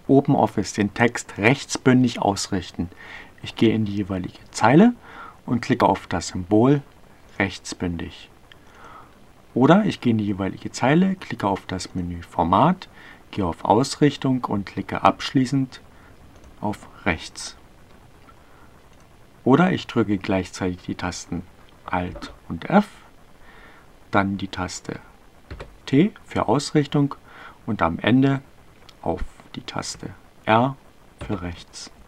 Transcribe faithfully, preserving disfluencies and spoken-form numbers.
OpenOffice den Text rechtsbündig ausrichten. Ich gehe in die jeweilige Zeile und klicke auf das Symbol rechtsbündig. Oder ich gehe in die jeweilige Zeile, klicke auf das Menü Format, gehe auf Ausrichtung und klicke abschließend auf rechts. Oder ich drücke gleichzeitig die Tasten Alt und F, dann die Taste T für Ausrichtung und am Ende auf die Taste R für rechts.